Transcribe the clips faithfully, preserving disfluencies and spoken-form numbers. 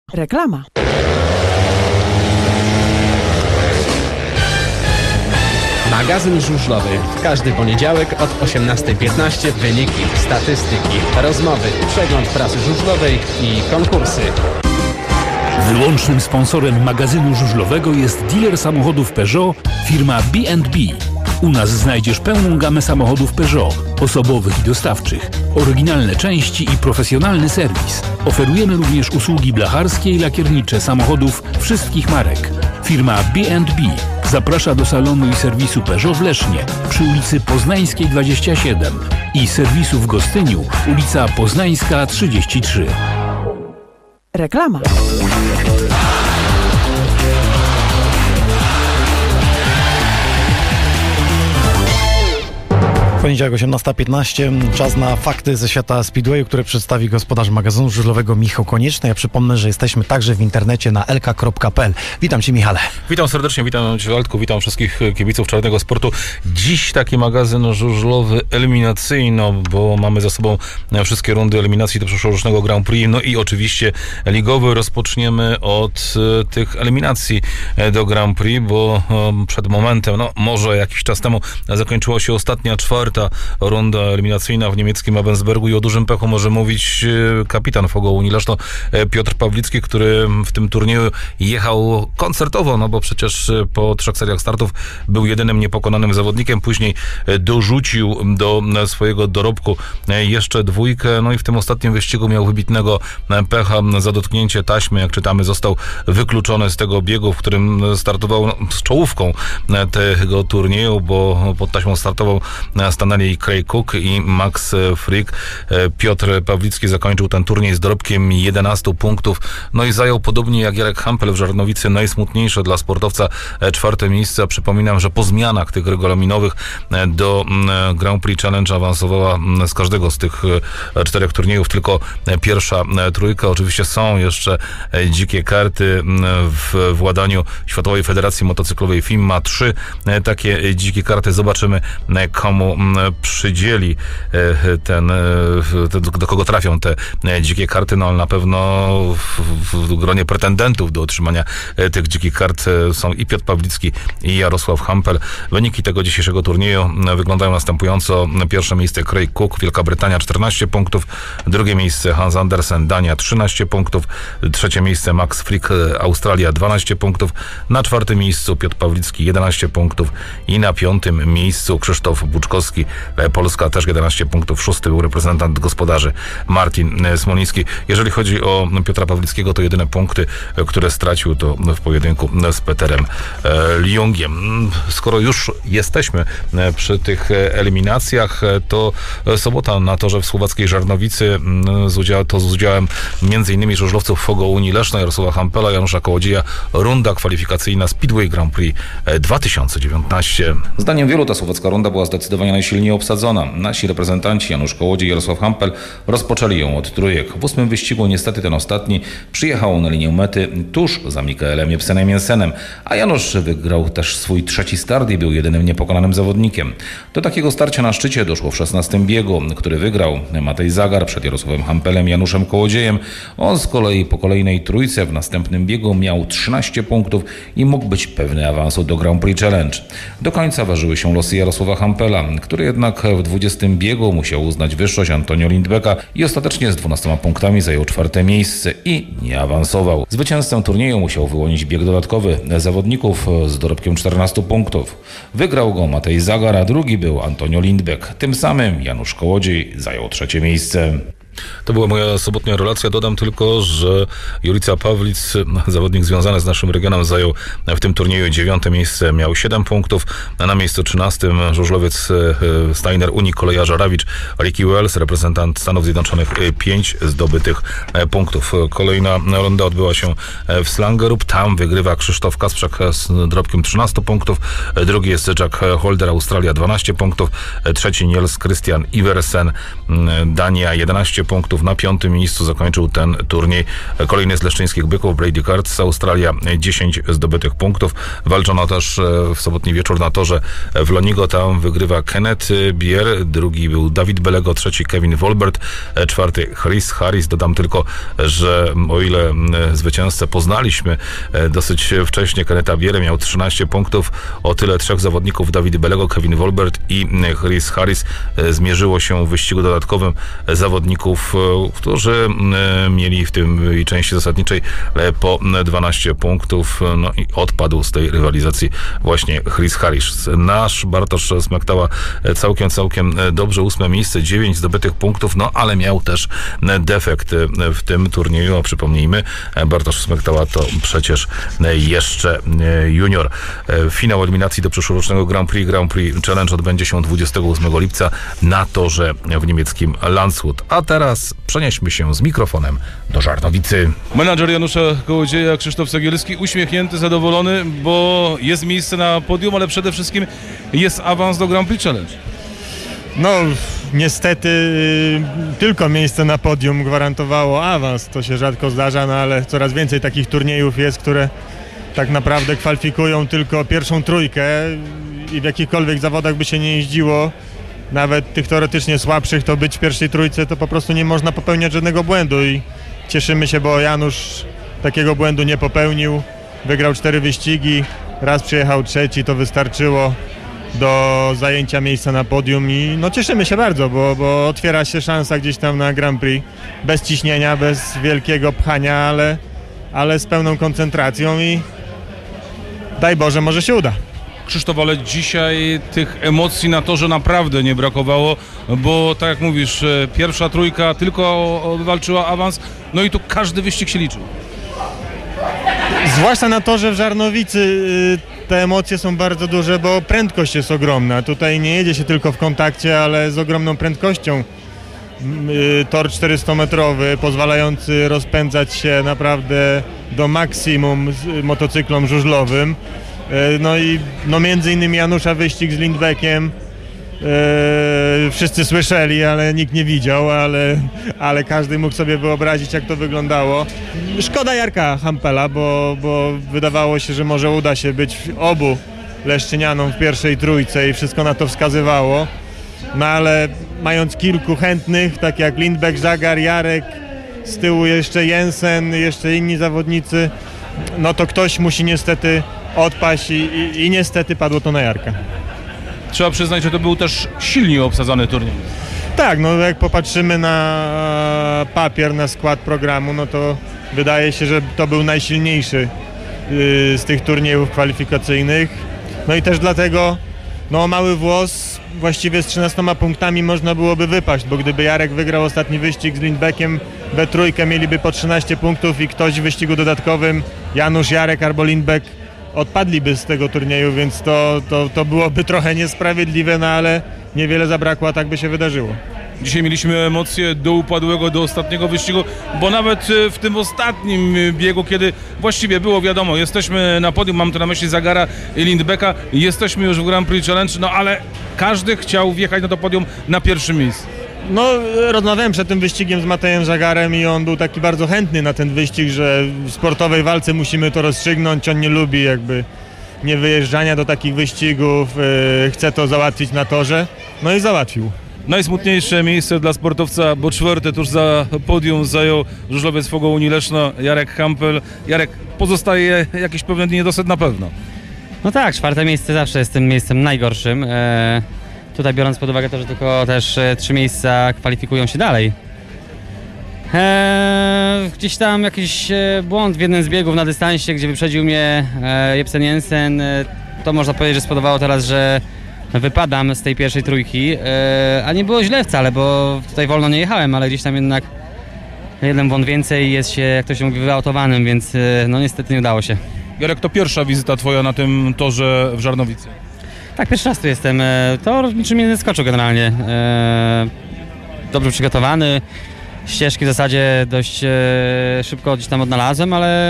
Reklama. Magazyn żużlowy. Każdy poniedziałek od osiemnastej piętnaście wyniki, statystyki, rozmowy, przegląd prasy żużlowej i konkursy. Wyłącznym sponsorem magazynu żużlowego jest dealer samochodów Peugeot, firma B and B. U nas znajdziesz pełną gamę samochodów Peugeot, osobowych i dostawczych, oryginalne części i profesjonalny serwis. Oferujemy również usługi blacharskie i lakiernicze samochodów wszystkich marek. Firma B and B zaprasza do salonu i serwisu Peugeot w Lesznie przy ulicy Poznańskiej dwadzieścia siedem i serwisu w Gostyniu, ulica Poznańska trzydzieści trzy. Reklama. Poniedziałek osiemnasta piętnaście, czas na fakty ze świata Speedwayu, które przedstawi gospodarz magazynu żużlowego Michał Konieczny. Ja przypomnę, że jesteśmy także w internecie na elka kropka pe el. Witam Cię, Michale. Witam serdecznie, witam Cię, Waldku, witam wszystkich kibiców czarnego sportu. Dziś taki magazyn żużlowy eliminacyjny, bo mamy za sobą wszystkie rundy eliminacji do przyszłorocznego Grand Prix, no i oczywiście ligowy. Rozpoczniemy od tych eliminacji do Grand Prix, bo przed momentem, no może jakiś czas temu zakończyła się ostatnia czwarta Ta runda eliminacyjna w niemieckim Abensbergu i o dużym pechu może mówić kapitan Fogo Unii Leszno Piotr Pawlicki, który w tym turnieju jechał koncertowo, no bo przecież po trzech seriach startów był jedynym niepokonanym zawodnikiem, później dorzucił do swojego dorobku jeszcze dwójkę, no i w tym ostatnim wyścigu miał wybitnego pecha za dotknięcie taśmy, jak czytamy, został wykluczony z tego biegu, w którym startował no, z czołówką tego turnieju, bo pod taśmą startował stanęli Craig Cook i Max Frick. Piotr Pawlicki zakończył ten turniej z dorobkiem jedenastu punktów, no i zajął podobnie jak Jarek Hampel w Żarnowicy najsmutniejsze dla sportowca czwarte miejsce. Przypominam, że po zmianach tych regulaminowych do Grand Prix Challenge awansowała z każdego z tych czterech turniejów tylko pierwsza trójka. Oczywiście są jeszcze dzikie karty w władaniu Światowej Federacji Motocyklowej. F I M ma trzy takie dzikie karty. Zobaczymy, komu przydzieli ten, do kogo trafią te dzikie karty, no ale na pewno w, w gronie pretendentów do otrzymania tych dzikich kart są i Piotr Pawlicki, i Jarosław Hampel. Wyniki tego dzisiejszego turnieju wyglądają następująco. Pierwsze miejsce Craig Cook, Wielka Brytania, czternaście punktów. Drugie miejsce Hans Andersen, Dania, trzynaście punktów. Trzecie miejsce Max Frick, Australia, dwanaście punktów. Na czwartym miejscu Piotr Pawlicki, jedenaście punktów. I na piątym miejscu Krzysztof Buczkowski, Polska, też jedenaście punktów. Szósty był reprezentant gospodarzy Martin Smoliński. Jeżeli chodzi o Piotra Pawlickiego, to jedyne punkty, które stracił, to w pojedynku z Peterem Ljungiem. Skoro już jesteśmy przy tych eliminacjach, to sobota na torze w słowackiej Żarnowicy, z udział, to z udziałem m.in. żużlowców Fogo Unii Leszno, Jarosława Hampela, Janusza Kołodzieja, runda kwalifikacyjna Speedway Grand Prix dwa tysiące dziewiętnaście. Zdaniem wielu ta słowacka runda była zdecydowanie najsilniej obsadzona. Nasi reprezentanci Janusz Kołodziej i Jarosław Hampel rozpoczęli ją od trójek. W ósmym wyścigu niestety ten ostatni przyjechał na linię mety tuż za Mikaelem Jepsenem Jensenem, a Janusz wygrał też swój trzeci start i był jedynym niepokonanym zawodnikiem. Do takiego starcia na szczycie doszło w szesnastym biegu, który wygrał Matej Zagar przed Jarosławem Hampelem i Januszem Kołodziejem. On z kolei po kolejnej trójce w następnym biegu miał trzynaście punktów i mógł być pewny awansu do Grand Prix Challenge. Do końca ważyły się losy Jarosława Hampela, który jednak w dwudziestym biegu musiał uznać wyższość Antonio Lindbecka i ostatecznie z dwunastoma punktami zajął czwarte miejsce i nie awansował. Zwycięzcę turnieju musiał wyłonić bieg dodatkowy zawodników z dorobkiem czternastu punktów. Wygrał go Matej Zagar, a drugi był Antonio Lindbeck. Tym samym Janusz Kołodziej zajął trzecie miejsce. To była moja sobotnia relacja. Dodam tylko, że Jurica Pawlic, zawodnik związany z naszym regionem, zajął w tym turnieju dziewiąte miejsce, miał siedem punktów. Na miejscu trzynastym żużlowiec Steiner Unii kolejarza Rawicz, Ricky Wells, reprezentant Stanów Zjednoczonych, pięć zdobytych punktów. Kolejna runda odbyła się w Slangerup. Tam wygrywa Krzysztof Kasprzak z dorobkiem trzynaście punktów. Drugi jest Jack Holder, Australia, dwanaście punktów. Trzeci Niels Christian Iversen, Dania, jedenaście punktów. Na piątym miejscu zakończył ten turniej kolejny z leszczyńskich byków, Brady Kurtz, Australia, dziesięć zdobytych punktów. Walczono też w sobotni wieczór na torze w Lonigo. Tam wygrywa Kenneth Bier, drugi był Dawid Belego, trzeci Kevin Wolbert, czwarty Chris Harris. Dodam tylko, że o ile zwycięzcę poznaliśmy dosyć wcześnie, Kennetha Bierę, miał trzynaście punktów, o tyle trzech zawodników, Dawid Belego, Kevin Wolbert i Chris Harris, zmierzyło się w wyścigu dodatkowym zawodników, którzy mieli w tej części zasadniczej po dwanaście punktów, no i odpadł z tej rywalizacji właśnie Chris Harris. Nasz Bartosz Smektała całkiem, całkiem dobrze, ósme miejsce, dziewięć zdobytych punktów, no ale miał też defekt w tym turnieju, a przypomnijmy, Bartosz Smektała to przecież jeszcze junior. Finał eliminacji do przyszłorocznego Grand Prix, Grand Prix Challenge odbędzie się dwudziestego ósmego lipca na torze w niemieckim Landshut. A teraz przenieśmy się z mikrofonem do Żarnowicy. Menadżer Janusza Kołodzieja, Krzysztof Cegielski, uśmiechnięty, zadowolony, bo jest miejsce na podium, ale przede wszystkim jest awans do Grand Prix Challenge. No, niestety tylko miejsce na podium gwarantowało awans. To się rzadko zdarza, no ale coraz więcej takich turniejów jest, które tak naprawdę kwalifikują tylko pierwszą trójkę i w jakichkolwiek zawodach by się nie jeździło, nawet tych teoretycznie słabszych, to być w pierwszej trójce to po prostu nie można popełniać żadnego błędu i cieszymy się, bo Janusz takiego błędu nie popełnił. Wygrał cztery wyścigi, raz przyjechał trzeci, to wystarczyło do zajęcia miejsca na podium i no cieszymy się bardzo, bo, bo otwiera się szansa gdzieś tam na Grand Prix, bez ciśnienia, bez wielkiego pchania, ale, ale z pełną koncentracją i daj Boże, może się uda. Krzysztof, ale dzisiaj tych emocji na torze naprawdę nie brakowało, bo tak jak mówisz, pierwsza trójka tylko wywalczyła awans, no i tu każdy wyścig się liczył. Zwłaszcza na torze w Żarnowicy te emocje są bardzo duże, bo prędkość jest ogromna. Tutaj nie jedzie się tylko w kontakcie, ale z ogromną prędkością. Tor czterystometrowy, pozwalający rozpędzać się naprawdę do maksimum z motocyklom żużlowym. No i no między innymi Janusza wyścig z Lindbeckiem. Eee, wszyscy słyszeli, ale nikt nie widział, ale, ale każdy mógł sobie wyobrazić, jak to wyglądało. Szkoda Jarka Hampela, bo, bo wydawało się, że może uda się być obu Leszczynianom w pierwszej trójce i wszystko na to wskazywało. No ale mając kilku chętnych, tak jak Lindbeck, Żagar, Jarek, z tyłu jeszcze Jensen, jeszcze inni zawodnicy, no to ktoś musi niestety odpaść i, i, i niestety padło to na Jarka. Trzeba przyznać, że to był też silnie obsadzony turniej. Tak, no jak popatrzymy na papier, na skład programu, no to wydaje się, że to był najsilniejszy yy, z tych turniejów kwalifikacyjnych. No i też dlatego, no mały włos, właściwie z trzynastoma punktami można byłoby wypaść, bo gdyby Jarek wygrał ostatni wyścig z Lindbeckiem, we trójkę mieliby po trzynaście punktów i ktoś w wyścigu dodatkowym, Janusz, Jarek albo Lindbeck, odpadliby z tego turnieju, więc to, to, to byłoby trochę niesprawiedliwe, no ale niewiele zabrakło, a tak by się wydarzyło. Dzisiaj mieliśmy emocje do upadłego, do ostatniego wyścigu, bo nawet w tym ostatnim biegu, kiedy właściwie było wiadomo, jesteśmy na podium, mam tu na myśli Zagara i Lindbecka, jesteśmy już w Grand Prix Challenge, no ale każdy chciał wjechać na to podium na pierwszym miejscu. No, rozmawiałem przed tym wyścigiem z Matejem Żagarem i on był taki bardzo chętny na ten wyścig, że w sportowej walce musimy to rozstrzygnąć, on nie lubi jakby nie wyjeżdżania do takich wyścigów, yy, chce to załatwić na torze, no i załatwił. Najsmutniejsze miejsce dla sportowca, bo czwarte tuż za podium zajął żużlowiec Fogo Unii Leszno, Jarek Hampel. Jarek, pozostaje jakiś pewien niedosyt na pewno. No tak, czwarte miejsce zawsze jest tym miejscem najgorszym. E, tutaj biorąc pod uwagę to, że tylko też e, trzy miejsca kwalifikują się dalej. E, gdzieś tam jakiś e, błąd w jednym z biegów na dystansie, gdzie wyprzedził mnie e, Jepsen Jensen. E, to można powiedzieć, że spowodowało teraz, że wypadam z tej pierwszej trójki, e, a nie było źle wcale, bo tutaj wolno nie jechałem, ale gdzieś tam jednak jeden błąd więcej jest się, jak to się mówi, wyautowanym, więc e, no niestety nie udało się. Jarek, to pierwsza wizyta twoja na tym torze w Żarnowicy? Tak, pierwszy raz tu jestem. Tor niczym mnie nie zaskoczył generalnie. E, dobrze przygotowany, ścieżki w zasadzie dość e, szybko gdzieś tam odnalazłem, ale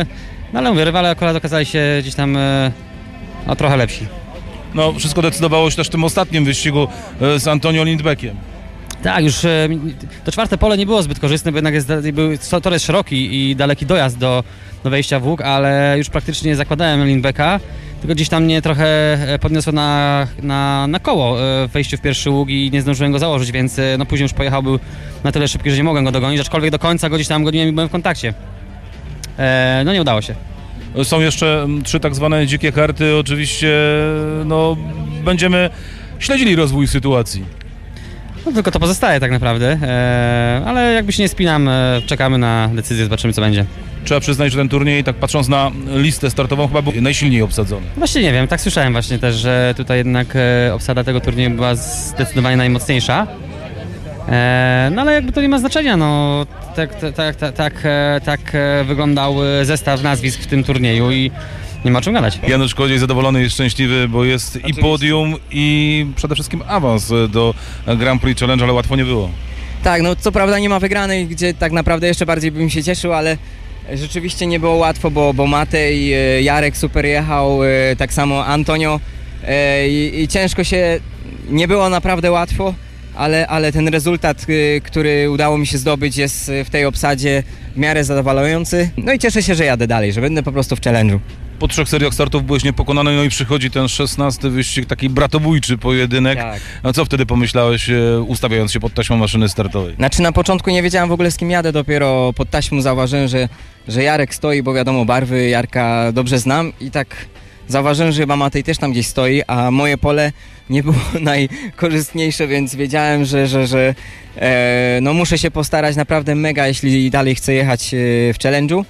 No ale mówię, rywale akurat okazali się gdzieś tam e, no, trochę lepsi. No, wszystko decydowało się też w tym ostatnim wyścigu e, z Antonio Lindbeckiem. Tak, już e, to czwarte pole nie było zbyt korzystne, bo jednak jest, był, tor jest szeroki i daleki dojazd do, do wejścia w łuk, ale już praktycznie zakładałem Lindbecka, tylko gdzieś tam mnie trochę podniosło na, na, na koło w wejściu w pierwszy łuk i nie zdążyłem go założyć, więc no później już pojechał, był na tyle szybki, że nie mogłem go dogonić, aczkolwiek do końca go gdzieś tam goniłem i byłem w kontakcie. E, no nie udało się. Są jeszcze trzy tak zwane dzikie karty, oczywiście no, będziemy śledzili rozwój sytuacji. No tylko to pozostaje tak naprawdę, e, ale jakby się nie spinam, e, czekamy na decyzję, zobaczymy co będzie. Trzeba przyznać, że ten turniej, tak patrząc na listę startową, chyba był najsilniej obsadzony. Właśnie nie wiem, tak słyszałem właśnie też, że tutaj jednak e, obsada tego turnieju była zdecydowanie najmocniejsza. E, no ale jakby to nie ma znaczenia, no tak, tak, tak, tak, tak, e, tak e, wyglądał zestaw nazwisk w tym turnieju i nie ma o czym gadać. Janusz Kołodziej zadowolony i szczęśliwy, bo jest Oczywiście. i podium, i przede wszystkim awans do Grand Prix Challenge, ale łatwo nie było. Tak, no co prawda nie ma wygranej, gdzie tak naprawdę jeszcze bardziej bym się cieszył, ale rzeczywiście nie było łatwo, bo, bo Matej, Jarek super jechał, tak samo Antonio i, i ciężko się, nie było naprawdę łatwo, ale, ale ten rezultat, który udało mi się zdobyć, jest w tej obsadzie w miarę zadowalający. No i cieszę się, że jadę dalej, że będę po prostu w challenge'u. Po trzech seriach startów byłeś niepokonany, no i przychodzi ten szesnasty wyścig, taki bratobójczy pojedynek. Tak. A co wtedy pomyślałeś, ustawiając się pod taśmą maszyny startowej? Znaczy na początku nie wiedziałem w ogóle z kim jadę, dopiero pod taśmą zauważyłem, że, że Jarek stoi, bo wiadomo barwy Jarka dobrze znam i tak zauważyłem, że chyba Matej też tam gdzieś stoi, a moje pole nie było najkorzystniejsze, więc wiedziałem, że, że, że e, no muszę się postarać naprawdę mega, jeśli dalej chcę jechać w challenge'u.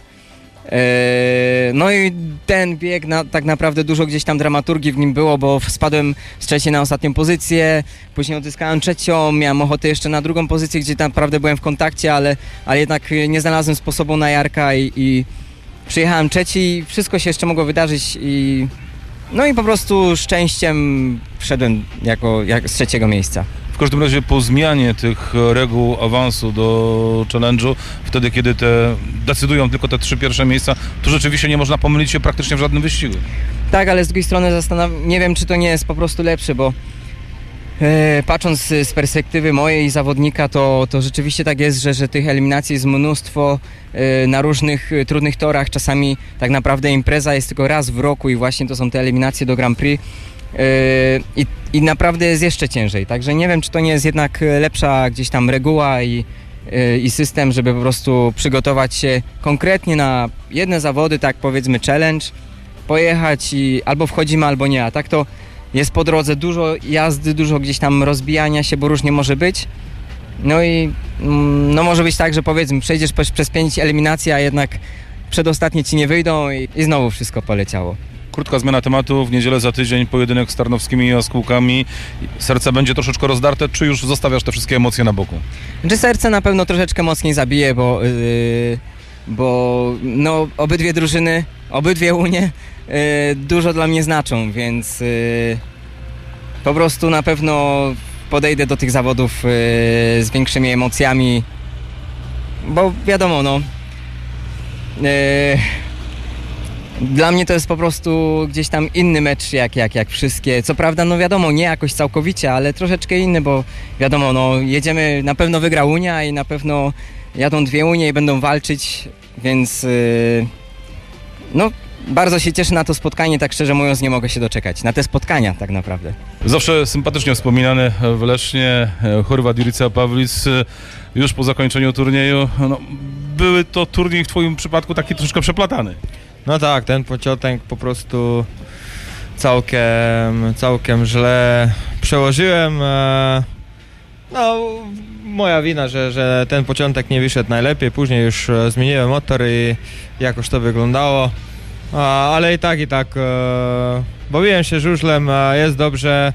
No i ten bieg, na, tak naprawdę dużo gdzieś tam dramaturgii w nim było, bo spadłem z trzeciej na ostatnią pozycję, później odzyskałem trzecią, miałem ochotę jeszcze na drugą pozycję, gdzie naprawdę byłem w kontakcie, ale, ale jednak nie znalazłem sposobu na Jarka i, i przyjechałem trzeci, wszystko się jeszcze mogło wydarzyć i no i po prostu szczęściem wszedłem jako, jak z trzeciego miejsca. W każdym razie po zmianie tych reguł awansu do challenge'u, wtedy kiedy te decydują tylko te trzy pierwsze miejsca, to rzeczywiście nie można pomylić się praktycznie w żadnym wyścigu. Tak, ale z drugiej strony zastanawiam, nie wiem czy to nie jest po prostu lepsze, bo e, patrząc z perspektywy mojej zawodnika, to, to rzeczywiście tak jest, że, że tych eliminacji jest mnóstwo e, na różnych e, trudnych torach. Czasami tak naprawdę impreza jest tylko raz w roku i właśnie to są te eliminacje do Grand Prix. I, i naprawdę jest jeszcze ciężej, także nie wiem czy to nie jest jednak lepsza gdzieś tam reguła i, i system, żeby po prostu przygotować się konkretnie na jedne zawody, tak powiedzmy challenge, pojechać i albo wchodzimy albo nie, a tak to jest po drodze dużo jazdy, dużo gdzieś tam rozbijania się, bo różnie może być. No i no może być tak, że powiedzmy przejdziesz przez pięć eliminacji, a jednak przedostatnie ci nie wyjdą i, i znowu wszystko poleciało. Krótka zmiana tematu, w niedzielę za tydzień pojedynek z Tarnowskimi Jaskółkami. Serce będzie troszeczkę rozdarte, czy już zostawiasz te wszystkie emocje na boku? Czy serce na pewno troszeczkę mocniej zabije, bo, yy, bo no, obydwie drużyny, obydwie Unie yy, dużo dla mnie znaczą, więc yy, po prostu na pewno podejdę do tych zawodów yy, z większymi emocjami, bo wiadomo, no... Yy, Dla mnie to jest po prostu gdzieś tam inny mecz jak, jak, jak wszystkie. Co prawda, no wiadomo, nie jakoś całkowicie, ale troszeczkę inny, bo wiadomo, no jedziemy, na pewno wygra Unia i na pewno jadą dwie Unie i będą walczyć, więc yy, no bardzo się cieszę na to spotkanie, tak szczerze mówiąc nie mogę się doczekać, na te spotkania tak naprawdę. Zawsze sympatycznie wspominany w Lesznie Chorwat Jurica Pawlic już po zakończeniu turnieju. No, były to turniej w twoim przypadku taki troszkę przeplatany. No tak, ten początek po prostu całkiem, całkiem źle przełożyłem. No, moja wina, że, że ten początek nie wyszedł najlepiej, później już zmieniłem motor i jakoś to wyglądało. Ale i tak, i tak bawiłem się żużlem, jest dobrze.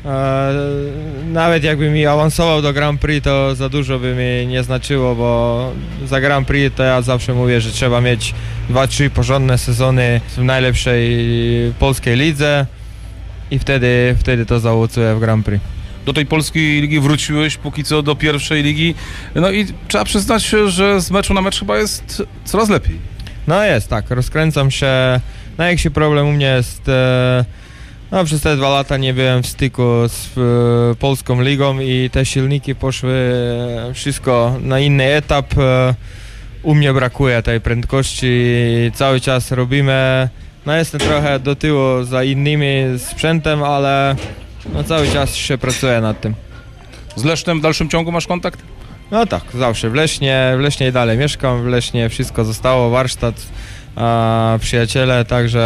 Nawet jakby mi awansował do Grand Prix, to za dużo by mi nie znaczyło, bo za Grand Prix to ja zawsze mówię, że trzeba mieć dwa trzy porządne sezony w najlepszej polskiej lidze i wtedy, wtedy to zaowocuję w Grand Prix. Do tej polskiej ligi wróciłeś póki co do pierwszej ligi, no i trzeba przyznać się, że z meczu na mecz chyba jest coraz lepiej. No jest, tak, rozkręcam się. Największy problem u mnie jest, e, no przez te dwa lata nie byłem w styku z e, polską ligą i te silniki poszły e, wszystko na inny etap. E, u mnie brakuje tej prędkości, cały czas robimy, no jestem trochę do tyłu za innymi sprzętem, ale no cały czas się pracuje nad tym. Z Lesznem w dalszym ciągu masz kontakt? No tak, zawsze. W Lesznie, w Lesznie i dalej mieszkam, w Lesznie wszystko zostało, warsztat, a, przyjaciele, także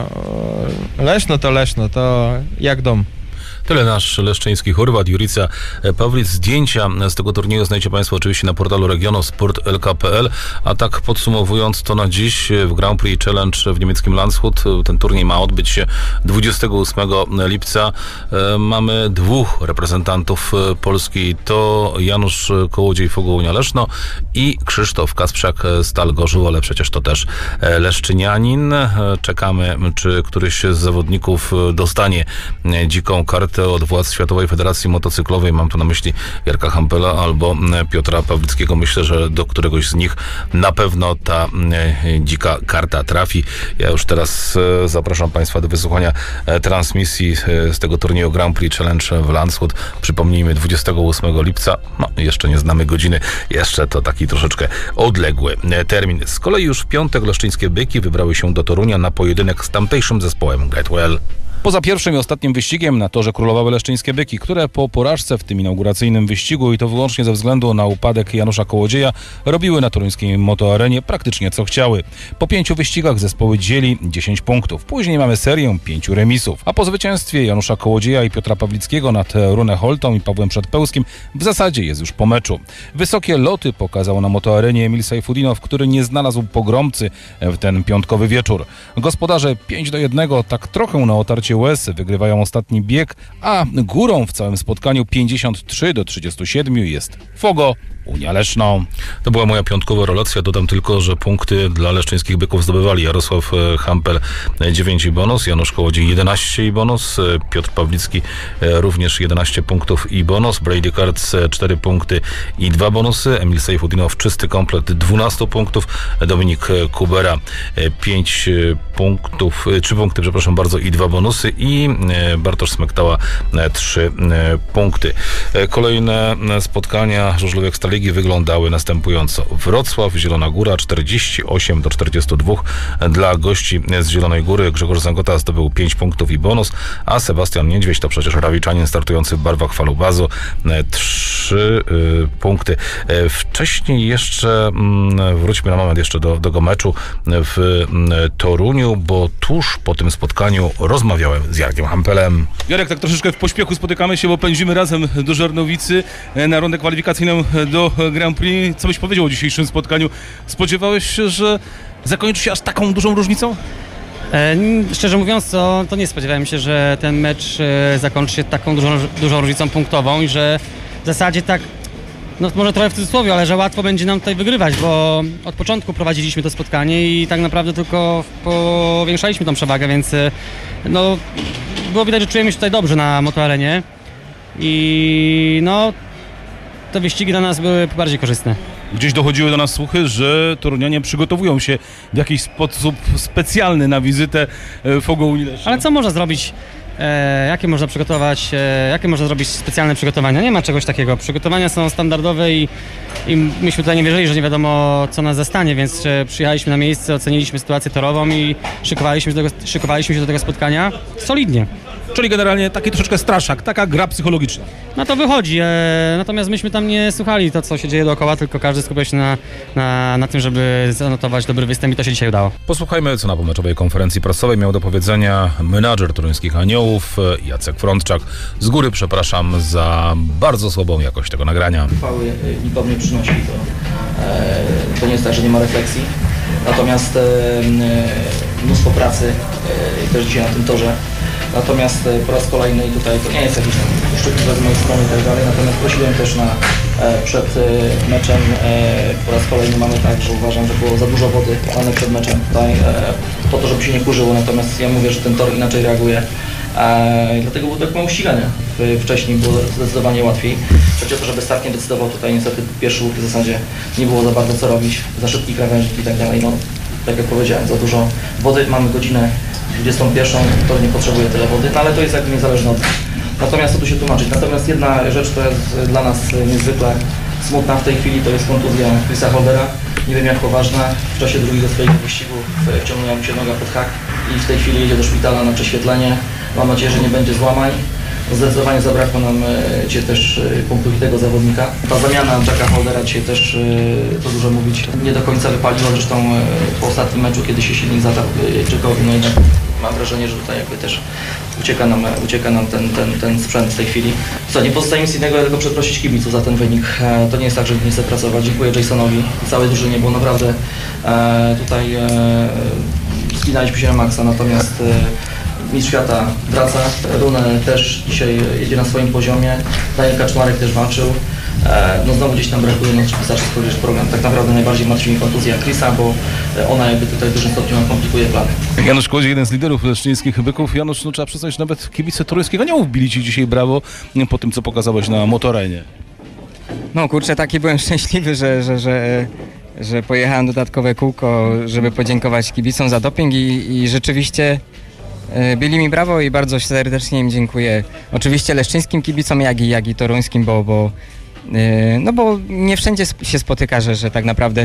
e, Leszno to Leszno, to jak dom. Tyle nasz leszczyński Chorwat, Jurica Pawlic. Zdjęcia z tego turnieju znajdziecie Państwo oczywiście na portalu regionosport kropka l k kropka p l. A tak podsumowując to na dziś w Grand Prix Challenge w niemieckim Landshut. Ten turniej ma odbyć się dwudziestego ósmego lipca. Mamy dwóch reprezentantów Polski. To Janusz Kołodziej, Fogołunia Leszno i Krzysztof Kasprzak, Stal Gorzów, ale przecież to też leszczynianin. Czekamy, czy któryś z zawodników dostanie dziką kartę od władz Światowej Federacji Motocyklowej. Mam tu na myśli Jarka Hampela albo Piotra Pawlickiego. Myślę, że do któregoś z nich na pewno ta dzika karta trafi. Ja już teraz zapraszam Państwa do wysłuchania transmisji z tego turnieju Grand Prix Challenge w Landshut. Przypomnijmy, dwudziestego ósmego lipca. No, jeszcze nie znamy godziny. Jeszcze to taki troszeczkę odległy termin. Z kolei już w piątek leszczyńskie byki wybrały się do Torunia na pojedynek z tamtejszym zespołem Gatewell. Poza pierwszym i ostatnim wyścigiem na torze królowały leszczyńskie byki, które po porażce w tym inauguracyjnym wyścigu i to wyłącznie ze względu na upadek Janusza Kołodzieja robiły na toruńskiej motoarenie praktycznie co chciały. Po pięciu wyścigach zespoły dzieli dziesięć punktów. Później mamy serię pięciu remisów. A po zwycięstwie Janusza Kołodzieja i Piotra Pawlickiego nad Runę Holtą i Pawłem Przedpełskim w zasadzie jest już po meczu. Wysokie loty pokazał na motoarenie Emil Sajfudinow, który nie znalazł pogromcy w ten piątkowy wieczór. Gospodarze pięć do jednego tak trochę na otarcie łez wygrywają ostatni bieg, a górą w całym spotkaniu pięćdziesiąt trzy do trzydziestu siedmiu jest Fogo Unia Leszno. To była moja piątkowa relacja. Dodam tylko, że punkty dla leszczyńskich byków zdobywali Jarosław Hampel dziewięć i bonus, Janusz Kołodziej jedenaście i bonus, Piotr Pawlicki również jedenaście punktów i bonus, Brady Karts cztery punkty i dwa bonusy, Emil Sejfudinow czysty komplet dwanaście punktów, Dominik Kubera pięć punktów, trzy punkty, przepraszam bardzo, i dwa bonusy i Bartosz Smektała trzy punkty. Kolejne spotkania żużlowych Ekstraligi wyglądały następująco. Wrocław, Zielona Góra czterdzieści osiem do czterdziestu dwóch dla gości z Zielonej Góry. Grzegorz Zangota zdobył pięć punktów i bonus, a Sebastian Niedźwiedź, to przecież Rawiczanin startujący w barwach Falubazu, trzy y, punkty. Wcześniej jeszcze y, wróćmy na moment jeszcze do, do tego meczu w y, Toruniu, bo tuż po tym spotkaniu rozmawiałem z Jarkiem Hampelem. Jarek, tak troszeczkę w pośpiechu spotykamy się, bo pędzimy razem do Żarnowicy na rundę kwalifikacyjną do Grand Prix. Co byś powiedział o dzisiejszym spotkaniu? Spodziewałeś się, że zakończy się aż taką dużą różnicą? E, szczerze mówiąc, to, to nie spodziewałem się, że ten mecz e, zakończy się taką dużą, dużą różnicą punktową i że w zasadzie tak, no może trochę w cudzysłowie, ale że łatwo będzie nam tutaj wygrywać, bo od początku prowadziliśmy to spotkanie i tak naprawdę tylko powiększaliśmy tą przewagę, więc no było widać, że czujemy się tutaj dobrze na motoarenie i no te wyścigi dla nas były bardziej korzystne. Gdzieś dochodziły do nas słuchy, że torunianie przygotowują się w jakiś sposób specjalny na wizytę Fogo Unii Leszno. Ale co można zrobić? E, jakie można przygotować? E, jakie można zrobić specjalne przygotowania? Nie ma czegoś takiego. Przygotowania są standardowe i, i myśmy tutaj nie wierzyli, że nie wiadomo, co nas zastanie, więc e, przyjechaliśmy na miejsce, oceniliśmy sytuację torową i szykowaliśmy się do tego, szykowaliśmy się do tego spotkania solidnie. Czyli generalnie taki troszeczkę straszak, taka gra psychologiczna. No to wychodzi, e, natomiast myśmy tam nie słuchali to, co się dzieje dookoła, tylko każdy skupiał się na, na, na tym, żeby zanotować dobry występ i to się dzisiaj udało. Posłuchajmy, co na pomeczowej konferencji prasowej miał do powiedzenia menadżer toruńskich Aniołów Jacek Frączczak. Z góry przepraszam za bardzo słabą jakość tego nagrania. Chwały nikomu nie przynosi, to, e, to nie jest tak, że nie ma refleksji. Natomiast e, mnóstwo pracy e, też dzisiaj na tym torze. Natomiast po raz kolejny i tutaj to nie jest jakiś szczególny z mojej strony i tak dalej, natomiast prosiłem też na, e, przed e, meczem, e, po raz kolejny mamy tak, że uważam, że było za dużo wody ale przed meczem tutaj, e, po to, żeby się nie kurzyło, natomiast ja mówię, że ten tor inaczej reaguje. E, dlatego było tak mało ścigania. Wcześniej było zdecydowanie łatwiej. Chodzi o to, żeby start nie decydował tutaj niestety pierwszy łuk w zasadzie nie było za bardzo co robić, za szybki krawężnik i tak dalej. No, tak jak powiedziałem, za dużo wody, mamy godzinę dwudziestą pierwszą, to nie potrzebuje tyle wody, no ale to jest jakby niezależne od nas. Natomiast co tu się tłumaczyć? Natomiast jedna rzecz, która jest dla nas niezwykle smutna w tej chwili, to jest kontuzja Chrisa Holdera. Nie wiem jak poważna, w czasie drugiego swojego wyścigu wciągnęła mu się noga pod hak i w tej chwili jedzie do szpitala na prześwietlenie. Mam nadzieję, że nie będzie złamań. Zdecydowanie zabrakło nam dzisiaj też punktowitego zawodnika. Ta zamiana Jacka Holdera dzisiaj też, to dużo mówić, nie do końca wypaliła. Zresztą po ostatnim meczu, kiedy się silnik zatarł Jackowi, no jednak mam wrażenie, że tutaj jakby też ucieka nam, ucieka nam ten, ten, ten sprzęt w tej chwili. Co, nie pozostaje nic innego, jak tylko przeprosić kibiców za ten wynik. To nie jest tak, że nie chcę pracować. Dziękuję Jasonowi i całej drużynie, bo naprawdę tutaj spinaliśmy się na maksa, natomiast mistrz świata wraca, Rune też dzisiaj jedzie na swoim poziomie, Daniel Kaczmarek też walczył. No znowu gdzieś tam brakuje, no wystarczy spojrzeć program. Tak naprawdę najbardziej martwi mnie kontuzja Chrisa, bo ona jakby tutaj w dużym stopniu komplikuje plany. Janusz Kłodzi, jeden z liderów leszczyńskich byków. Janusz, no trzeba przyznać, że nawet kibice Toruńskiego nie wbili ci dzisiaj brawo po tym, co pokazałeś na motorenie. No kurczę, taki byłem szczęśliwy, że, że, że, że pojechałem dodatkowe kółko, żeby podziękować kibicom za doping i, i rzeczywiście byli mi brawo i bardzo serdecznie im dziękuję. Oczywiście leszczyńskim kibicom, jak i, jak i toruńskim, bo, bo, no bo nie wszędzie się spotyka, że, że tak naprawdę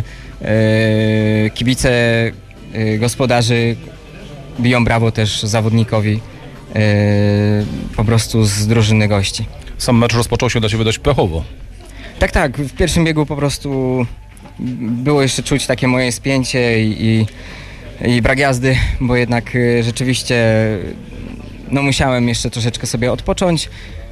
kibice gospodarzy biją brawo też zawodnikowi po prostu z drużyny gości. Sam mecz rozpoczął się dla Ciebie dość pechowo. Tak, tak. W pierwszym biegu po prostu było jeszcze czuć takie moje spięcie i, i i brak jazdy, bo jednak rzeczywiście no musiałem jeszcze troszeczkę sobie odpocząć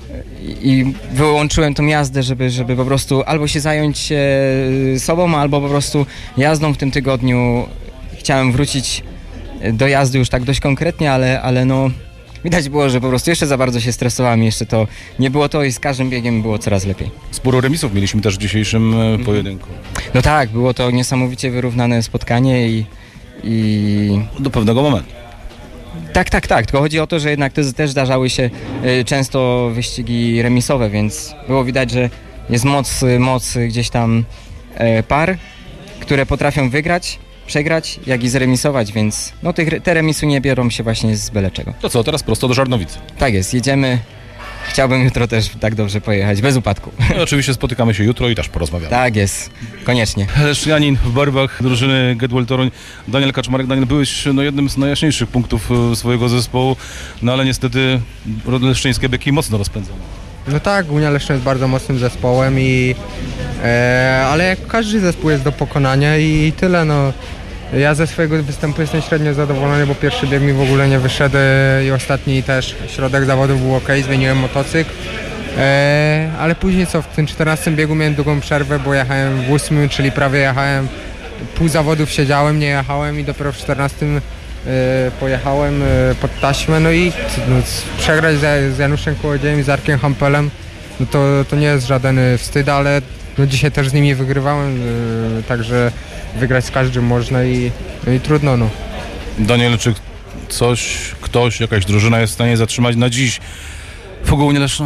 i wyłączyłem tą jazdę, żeby, żeby po prostu albo się zająć sobą, albo po prostu jazdą w tym tygodniu. Chciałem wrócić do jazdy już tak dość konkretnie, ale, ale no widać było, że po prostu jeszcze za bardzo się stresowałem, jeszcze to nie było to i z każdym biegiem było coraz lepiej. Sporo remisów mieliśmy też w dzisiejszym mhm. pojedynku. No tak, było to niesamowicie wyrównane spotkanie i I... do pewnego momentu. Tak, tak, tak. Tylko chodzi o to, że jednak też, też zdarzały się y, często wyścigi remisowe, więc było widać, że jest moc, moc gdzieś tam y, par, które potrafią wygrać, przegrać, jak i zremisować, więc no, tych, te remisy nie biorą się właśnie z byle czego. To co, teraz prosto do Żarnowic. Tak jest, jedziemy. Chciałbym jutro też tak dobrze pojechać, bez upadku. No, oczywiście spotykamy się jutro i też porozmawiamy. Tak jest, koniecznie. Leszczyanin w barwach drużyny Getwell Toruń, Daniel Kaczmarek. Daniel, byłeś no, jednym z najjaśniejszych punktów swojego zespołu, no ale niestety leszczyńskie byki mocno rozpędzone. No tak, Unia Leszczyn jest bardzo mocnym zespołem, i, e, ale jak każdy zespół jest do pokonania i tyle. No. Ja ze swojego występu jestem średnio zadowolony, bo pierwszy bieg mi w ogóle nie wyszedł i ostatni też. Środek zawodów był ok, zmieniłem motocykl, e, ale później co, w tym czternastym biegu miałem długą przerwę, bo jechałem w ósmym, czyli prawie jechałem, pół zawodów siedziałem, nie jechałem i dopiero w czternastym e, pojechałem e, pod taśmę, no i no, przegrać z, z Januszem Kłodziejem i z Arkiem Hampelem, no to, to nie jest żaden wstyd, ale no, dzisiaj też z nimi wygrywałem, e, także wygrać z każdym można i, no i trudno. No. Daniel, czy coś, ktoś, jakaś drużyna jest w stanie zatrzymać na dziś Fugę Unię Leszno?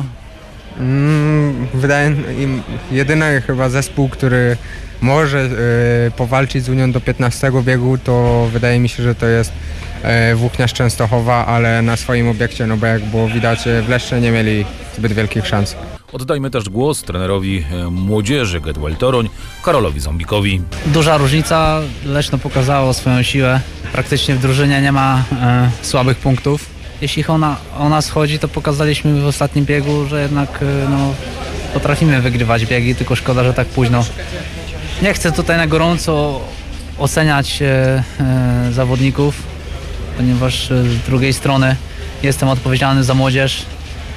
Mm, wydaje mi jedyny chyba zespół, który może y, powalczyć z Unią do piętnastego biegu, to wydaje mi się, że to jest y, Włókniarz Częstochowa, ale na swoim obiekcie, no bo jak było widać, w Lesznie nie mieli zbyt wielkich szans. Oddajmy też głos trenerowi młodzieży Getwell Toruń, Karolowi Zombikowi. Duża różnica, Leszno pokazało swoją siłę, praktycznie w drużynie nie ma e, słabych punktów. Jeśli ona, ona schodzi, to pokazaliśmy w ostatnim biegu, że jednak e, no, potrafimy wygrywać biegi, tylko szkoda, że tak późno. Nie chcę tutaj na gorąco oceniać e, e, zawodników, ponieważ e, z drugiej strony jestem odpowiedzialny za młodzież.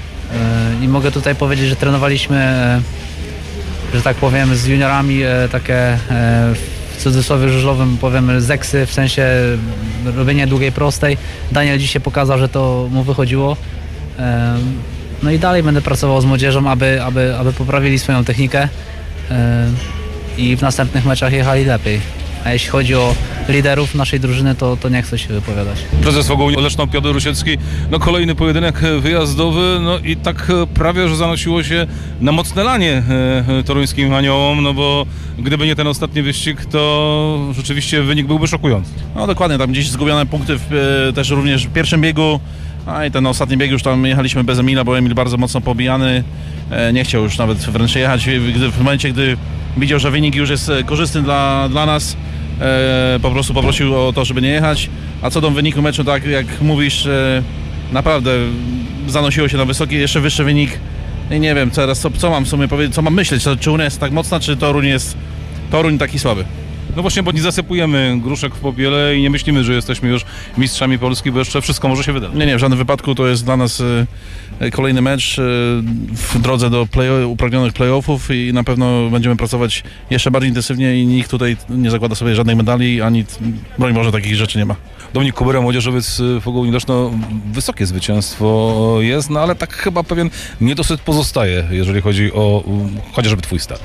I mogę tutaj powiedzieć, że trenowaliśmy, że tak powiem, z juniorami takie w cudzysłowie żużlowym powiem zeksy, w sensie robienie długiej prostej. Daniel dzisiaj pokazał, że to mu wychodziło. No i dalej będę pracował z młodzieżą, aby, aby, aby poprawili swoją technikę i w następnych meczach jechali lepiej. a jeśli chodzi o liderów naszej drużyny, to, to nie chcę się wypowiadać. Prezes Pogoń Leszno Piotr Rusiecki, no kolejny pojedynek wyjazdowy, no i tak prawie, że zanosiło się na mocne lanie e, toruńskim aniołom, no bo gdyby nie ten ostatni wyścig, to rzeczywiście wynik byłby szokujący. No dokładnie, tam gdzieś zgubione punkty w, e, też również w pierwszym biegu, a i ten ostatni bieg już tam jechaliśmy bez Emila, bo Emil bardzo mocno pobijany, e, nie chciał już nawet wręcz jechać, gdy, w momencie, gdy widział, że wynik już jest korzystny dla, dla nas, e, po prostu poprosił o to, żeby nie jechać, a co do wyniku meczu, tak jak mówisz, e, naprawdę zanosiło się na wysoki, jeszcze wyższy wynik i nie wiem teraz, co, co mam w sumie powiedzieć, co mam myśleć, czy Unia jest tak mocna, czy Toruń jest Toruń taki słaby. No właśnie, bo nie zasypujemy gruszek w popiele i nie myślimy, że jesteśmy już mistrzami Polski, bo jeszcze wszystko może się wydarzyć. Nie, nie, w żadnym wypadku to jest dla nas e, kolejny mecz e, w drodze do play, upragnionych playoffów i na pewno będziemy pracować jeszcze bardziej intensywnie i nikt tutaj nie zakłada sobie żadnych medali, ani, broń Boże, takich rzeczy nie ma. Dominik Kubera, młodzieżowiec Pogoń Leszno, wysokie zwycięstwo jest, no ale tak chyba pewien niedosyt pozostaje, jeżeli chodzi o chociażby twój start.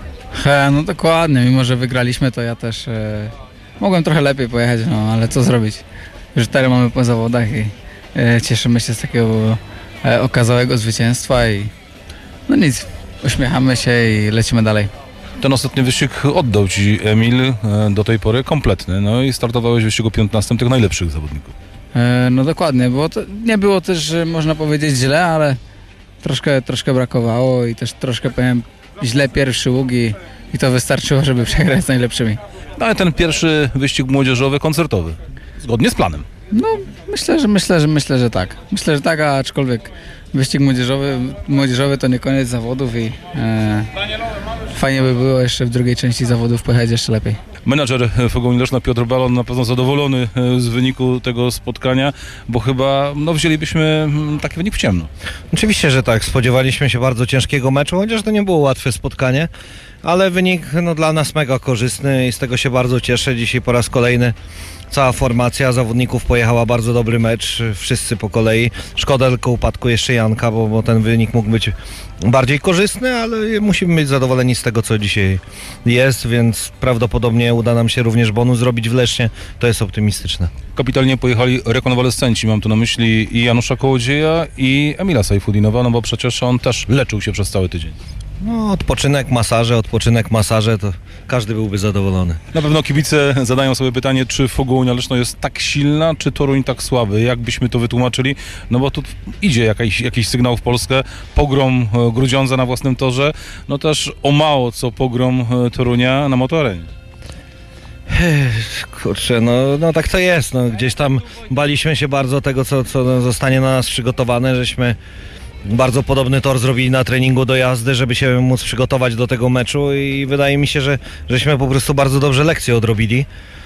He, no dokładnie, mimo że wygraliśmy, to ja też e, mogłem trochę lepiej pojechać, no ale co zrobić. Już cztery mamy po zawodach i e, cieszymy się z takiego e, okazałego zwycięstwa i no nic, uśmiechamy się i lecimy dalej. Ten ostatni wyścig oddał ci Emil e, do tej pory kompletny, no i startowałeś w wyścigu piętnastym tych najlepszych zawodników. E, no dokładnie, bo to nie było też, można powiedzieć, źle, ale troszkę, troszkę brakowało i też troszkę powiem źle pierwszy łuk i, i to wystarczyło, żeby przegrać z najlepszymi. No ale ten pierwszy wyścig młodzieżowy, koncertowy, zgodnie z planem. No myślę, że myślę, że myślę, że tak. Myślę, że tak, aczkolwiek wyścig młodzieżowy, młodzieżowy to nie koniec zawodów i e, fajnie by było jeszcze w drugiej części zawodów pojechać jeszcze lepiej. Menadżer Pogoń Leszno Piotr Balon na pewno zadowolony z wyniku tego spotkania, bo chyba no, wzięlibyśmy taki wynik w ciemno. Oczywiście, że tak. Spodziewaliśmy się bardzo ciężkiego meczu, chociaż to nie było łatwe spotkanie, ale wynik no, dla nas mega korzystny i z tego się bardzo cieszę. Dzisiaj po raz kolejny cała formacja zawodników pojechała bardzo dobry mecz, wszyscy po kolei. Szkoda tylko upadku jeszcze Janka, bo, bo ten wynik mógł być bardziej korzystny, ale musimy być zadowoleni z tego, co dzisiaj jest, więc prawdopodobnie uda nam się również bonus zrobić w Lesznie. To jest optymistyczne. Kapitalnie pojechali rekonwalescenci, mam tu na myśli i Janusza Kołodzieja i Emila Sajfudinowa, no bo przecież on też leczył się przez cały tydzień. No, odpoczynek, masaże, odpoczynek, masaże, to każdy byłby zadowolony. Na pewno kibice zadają sobie pytanie, czy Pogoń Leszno jest tak silna, czy Toruń tak słaby. Jak byśmy to wytłumaczyli? No bo tu idzie jakiś, jakiś sygnał w Polskę. Pogrom Grudziądza na własnym torze, no też o mało co pogrom Torunia na motorenie. Kurczę, no, no tak to jest. No, gdzieś tam baliśmy się bardzo tego, co, co zostanie na nas przygotowane, żeśmy bardzo podobny tor zrobili na treningu do jazdy, żeby się móc przygotować do tego meczu i wydaje mi się, że żeśmy po prostu bardzo dobrze lekcje odrobili.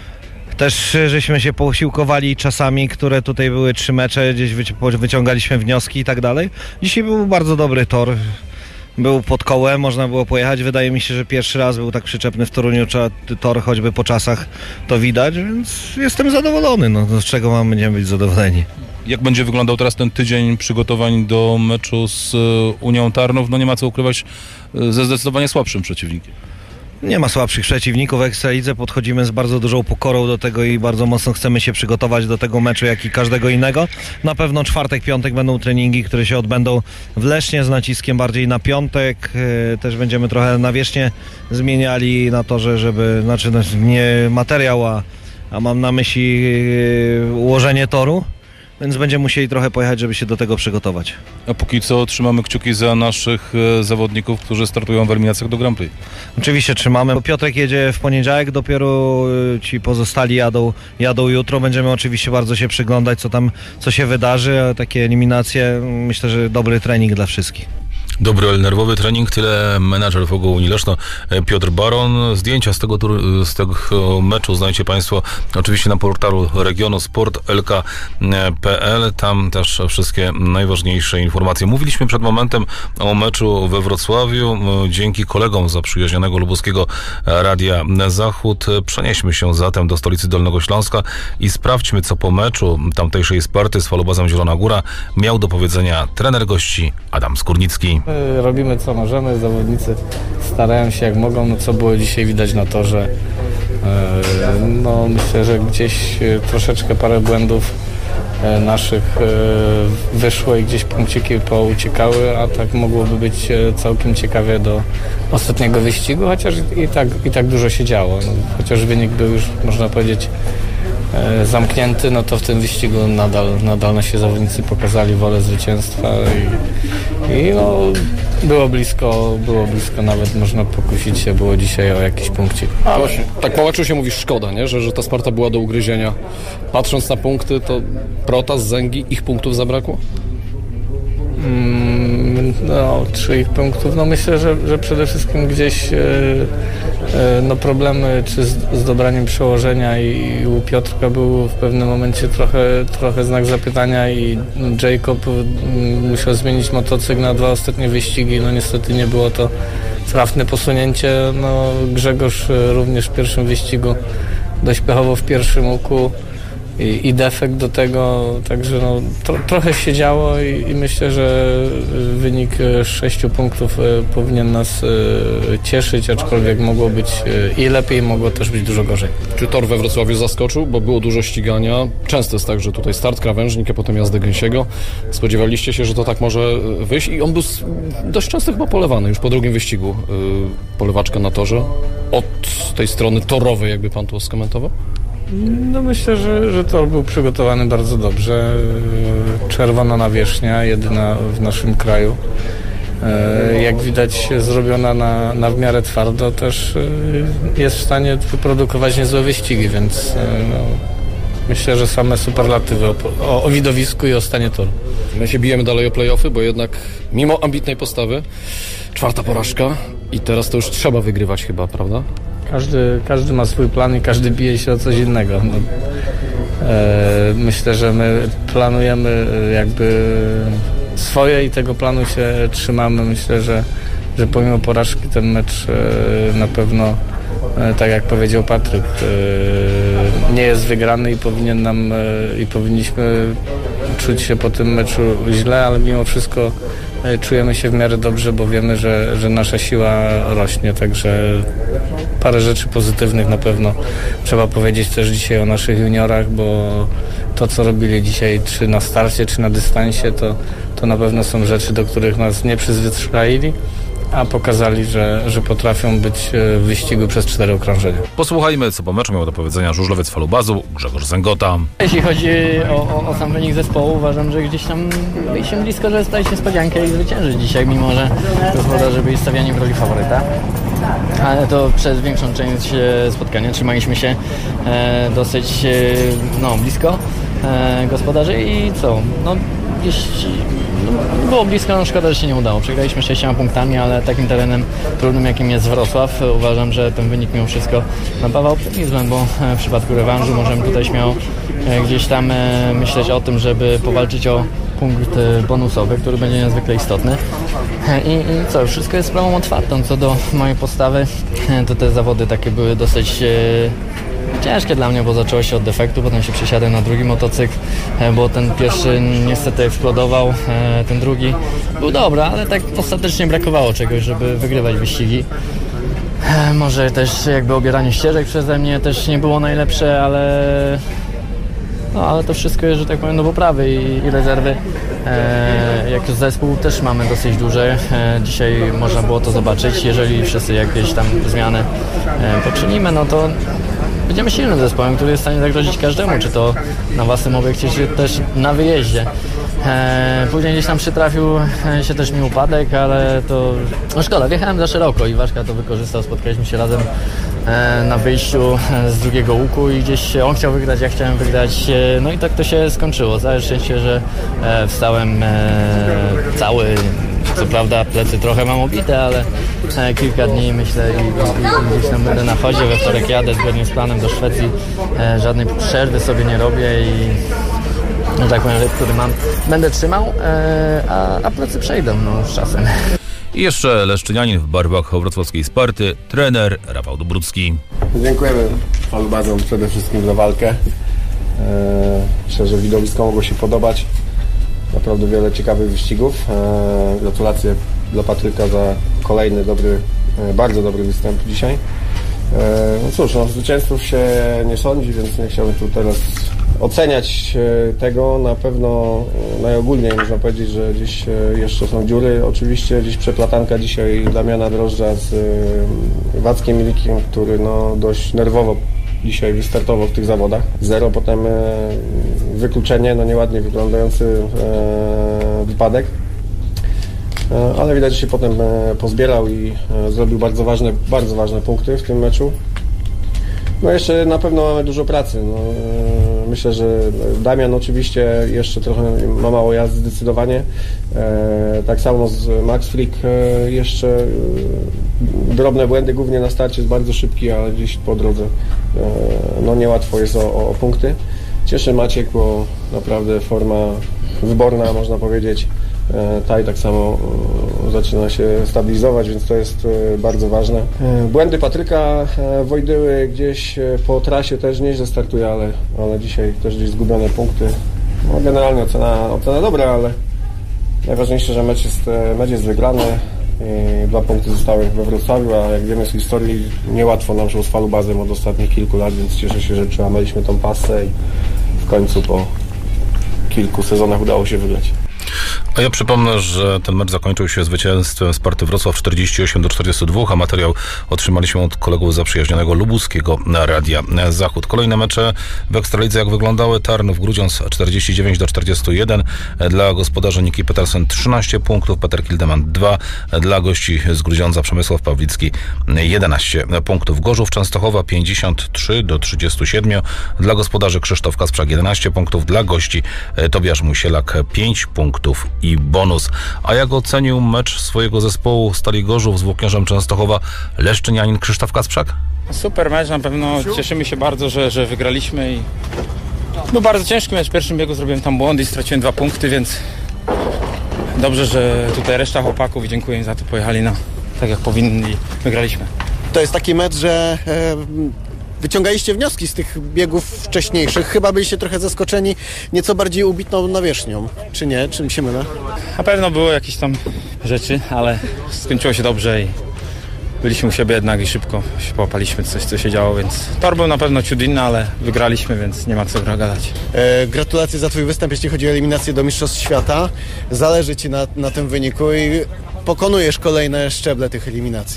Też żeśmy się posiłkowali czasami, które tutaj były trzy mecze, gdzieś wyciągaliśmy wnioski i tak dalej. Dzisiaj był bardzo dobry tor. Był pod kołem, można było pojechać. Wydaje mi się, że pierwszy raz był tak przyczepny w Toruniu tor, choćby po czasach to widać, więc jestem zadowolony. No, z czego mam, będziemy być zadowoleni. Jak będzie wyglądał teraz ten tydzień przygotowań do meczu z Unią Tarnów? No nie ma co ukrywać, ze zdecydowanie słabszym przeciwnikiem. Nie ma słabszych przeciwników w Ekstralidze, podchodzimy z bardzo dużą pokorą do tego i bardzo mocno chcemy się przygotować do tego meczu, jak i każdego innego. Na pewno czwartek, piątek będą treningi, które się odbędą w Lesznie z naciskiem bardziej na piątek. Też będziemy trochę nawierzchnię zmieniali na torze, żeby, znaczy nie materiał, a, a mam na myśli ułożenie toru. Więc będziemy musieli trochę pojechać, żeby się do tego przygotować. A póki co trzymamy kciuki za naszych e, zawodników, którzy startują w eliminacjach do Grand Prix. Oczywiście trzymamy. Piotrek jedzie w poniedziałek, dopiero ci pozostali jadą, jadą jutro. Będziemy oczywiście bardzo się przyglądać, co tam, co się wydarzy. A takie eliminacje, myślę, że dobry trening dla wszystkich. Dobry, ale nerwowy trening, tyle menadżer Pogoń Leszno Piotr Baron. Zdjęcia z tego, z tego meczu znajdziecie Państwo oczywiście na portalu Regionu Sport kropka L K kropka P L. Tam też wszystkie najważniejsze informacje. Mówiliśmy przed momentem o meczu we Wrocławiu. Dzięki kolegom z zaprzyjaźnionego lubuskiego Radia Zachód przenieśmy się zatem do stolicy Dolnego Śląska i sprawdźmy, co po meczu tamtejszej Sparty z falobazem Zielona Góra miał do powiedzenia trener gości Adam Skórnicki. Robimy co możemy, zawodnicy starają się jak mogą, no co było dzisiaj widać na torze. No, myślę, że gdzieś troszeczkę parę błędów naszych wyszło i gdzieś punkciki pouciekały, a tak mogłoby być całkiem ciekawie do ostatniego wyścigu, chociaż i tak, i tak dużo się działo. No, chociaż wynik był już, można powiedzieć, zamknięty, no to w tym wyścigu nadal, nadal nasi zawodnicy pokazali wolę zwycięstwa i, i no, było blisko, było blisko, nawet można pokusić się było dzisiaj o jakiś punkcik. Ale... Właśnie, tak po meczu się mówi szkoda, nie? Że, że ta Sparta była do ugryzienia. Patrząc na punkty, to Protas, Zęgi, ich punktów zabrakło? Mm, no, czy ich punktów? No myślę, że, że przede wszystkim gdzieś e, e, no problemy czy z, z dobraniem przełożenia i, i u Piotrka był w pewnym momencie trochę, trochę znak zapytania i Jacob m, musiał zmienić motocykl na dwa ostatnie wyścigi. No niestety nie było to trafne posunięcie. No, Grzegorz również w pierwszym wyścigu dość pechowo w pierwszym łuku. I, i defekt do tego, także no, tro, trochę się działo i, i myślę, że wynik sześciu punktów powinien nas cieszyć, aczkolwiek mogło być i lepiej, mogło też być dużo gorzej. Czy tor we Wrocławiu zaskoczył, bo było dużo ścigania? Często jest tak, że tutaj start krawężnik, a potem jazdę gęsiego. Spodziewaliście się, że to tak może wyjść i on był dość często chyba polewany już po drugim wyścigu. Polewaczka na torze. Od tej strony torowej, jakby pan to skomentował? No myślę, że, że tor był przygotowany bardzo dobrze. Czerwona nawierzchnia, jedyna w naszym kraju. Jak widać zrobiona na, na w miarę twardo, też jest w stanie wyprodukować niezłe wyścigi, więc no, myślę, że same superlatywy o, o, o widowisku i o stanie toru. My się bijemy dalej o play-offy, bo jednak mimo ambitnej postawy czwarta porażka i teraz to już trzeba wygrywać chyba, prawda? Każdy, każdy ma swój plan i każdy bije się o coś innego. No, e, myślę, że my planujemy jakby swoje i tego planu się trzymamy. Myślę, że, że pomimo porażki ten mecz e, na pewno, e, tak jak powiedział Patryk, e, nie jest wygrany i powinien nam e, i powinniśmy czuć się po tym meczu źle, ale mimo wszystko e, czujemy się w miarę dobrze, bo wiemy, że, że nasza siła rośnie, także parę rzeczy pozytywnych na pewno trzeba powiedzieć też dzisiaj o naszych juniorach, bo to, co robili dzisiaj, czy na starcie, czy na dystansie, to, to na pewno są rzeczy, do których nas nie przyzwyczaili, a pokazali, że, że potrafią być w wyścigu przez cztery okrążenia. Posłuchajmy, co po meczu miał do powiedzenia żużlowiec Falubazu Grzegorz Zęgota. Jeśli chodzi o, o, o sam wynik zespołu, uważam, że gdzieś tam byliśmy blisko, żeby stać niespodziankę i zwyciężyć dzisiaj, mimo że gospodarze byli stawiani w roli faworyta. Ale to przez większą część spotkania trzymaliśmy się e, dosyć e, no, blisko e, gospodarzy i co? No, jeśli, no, było blisko, no szkoda, że się nie udało. Przegraliśmy sześcioma punktami, ale takim terenem trudnym, jakim jest Wrocław, uważam, że ten wynik mimo wszystko napawa optymizmem, bo w przypadku rewanżu możemy tutaj śmiało gdzieś tam myśleć o tym, żeby powalczyć o punkt bonusowy, który będzie niezwykle istotny. I, i co, wszystko jest sprawą otwartą. Co do mojej postawy, to te zawody takie były dosyć e, ciężkie dla mnie, bo zaczęło się od defektu, potem się przesiadłem na drugi motocykl, e, bo ten pierwszy niestety eksplodował, e, ten drugi był dobry, ale tak ostatecznie brakowało czegoś, żeby wygrywać wyścigi. E, może też jakby obieranie ścieżek przeze mnie też nie było najlepsze, ale no, ale to wszystko jest, że tak powiem, do poprawy i, i rezerwy. E, jak zespół też mamy dosyć duże. E, dzisiaj można było to zobaczyć. Jeżeli wszyscy jakieś tam zmiany e, poczynimy, no to będziemy silnym zespołem, który jest w stanie zagrozić każdemu, czy to na własnym obiekcie, czy też na wyjeździe. E, później gdzieś tam przytrafił e, się też mi upadek, ale to no szkoda, wjechałem za szeroko i Waszka to wykorzystał, spotkaliśmy się razem e, na wyjściu e, z drugiego łuku i gdzieś on chciał wygrać, ja chciałem wygrać, e, no i tak to się skończyło. Całe szczęście, że e, wstałem e, cały, co prawda plecy trochę mam obite, ale e, kilka dni myślę i, i, i gdzieś tam będę na chodzie, we wtorek jadę zgodnie z planem do Szwecji, e, żadnej przerwy sobie nie robię i no tak powiem, który mam, będę trzymał, e, a, a plecy przejdą no, z czasem. I jeszcze leszczynianin w barwach wrocławskiej Sparty, trener Rafał Dobrucki. Dziękujemy Falubazom przede wszystkim za walkę. E, myślę, że widowisko mogło się podobać. Naprawdę wiele ciekawych wyścigów. E, gratulacje dla Patryka za kolejny dobry, e, bardzo dobry występ dzisiaj. No cóż, no, zwycięzców się nie sądzi, więc nie chciałbym tu teraz oceniać tego. Na pewno najogólniej można powiedzieć, że gdzieś jeszcze są dziury. Oczywiście gdzieś przeplatanka dzisiaj Damiana Drożdża z Wackiem Milikiem, który no dość nerwowo dzisiaj wystartował w tych zawodach. Zero, potem wykluczenie, no nieładnie wyglądający wypadek. Ale widać, że się potem pozbierał i zrobił bardzo ważne, bardzo ważne punkty w tym meczu. No jeszcze na pewno mamy dużo pracy. No, myślę, że Damian oczywiście jeszcze trochę ma mało jazdy zdecydowanie. Tak samo z Max Frick jeszcze drobne błędy, głównie na starcie jest bardzo szybki, ale gdzieś po drodze no niełatwo jest o, o punkty. Cieszy Maciek, bo naprawdę forma wyborna, można powiedzieć. Taj tak samo zaczyna się stabilizować, więc to jest bardzo ważne. Błędy Patryka Wojdyły gdzieś po trasie też nieźle startuje, ale, ale dzisiaj też gdzieś zgubione punkty. No, generalnie ocena, ocena dobra, ale najważniejsze, że mecz jest, mecz jest wygrany. Dwa punkty zostały we Wrocławiu, a jak wiemy z historii niełatwo nam szło z Falubazem od ostatnich kilku lat, więc cieszę się, że przełamaliśmy tą pasę i w końcu po kilku sezonach udało się wygrać. A ja przypomnę, że ten mecz zakończył się zwycięstwem Sparty Wrocław czterdzieści osiem do czterdziestu dwóch, a materiał otrzymaliśmy od kolegów zaprzyjaźnionego lubuskiego Radia Zachód. Kolejne mecze w Ekstralidze jak wyglądały? Tarnów Grudziądz czterdzieści dziewięć do czterdziestu jeden, dla gospodarzy Niki Petersen trzynaście punktów, Peter Kildeman dwa, dla gości z Grudziądza Przemysław Pawlicki jedenaście punktów. Gorzów Częstochowa pięćdziesiąt trzy do trzydziestu siedmiu, dla gospodarzy Krzysztof Kasprzak jedenaście punktów, dla gości Tobiasz Musielak pięć punktów i bonus. A jak ocenił mecz swojego zespołu Stali Gorzów z Włóknierzem Częstochowa leszczynianin Krzysztof Kasprzak? Super mecz, na pewno cieszymy się bardzo, że, że wygraliśmy i był bardzo ciężki mecz. W pierwszym biegu zrobiłem tam błąd i straciłem dwa punkty, więc dobrze, że tutaj reszta chłopaków i dziękuję im za to, pojechali na tak jak powinni, wygraliśmy. To jest taki mecz, że e, wyciągaliście wnioski z tych biegów wcześniejszych. Chyba byliście trochę zaskoczeni nieco bardziej ubitną nawierzchnią. Czy nie? Czym się mylę? Na pewno były jakieś tam rzeczy, ale skończyło się dobrze i byliśmy u siebie jednak i szybko się połapaliśmy coś, co się działo, więc tor był na pewno ciut inny, ale wygraliśmy, więc nie ma co gadać. E, gratulacje za twój występ, jeśli chodzi o eliminację do Mistrzostw Świata. Zależy ci na, na tym wyniku i pokonujesz kolejne szczeble tych eliminacji.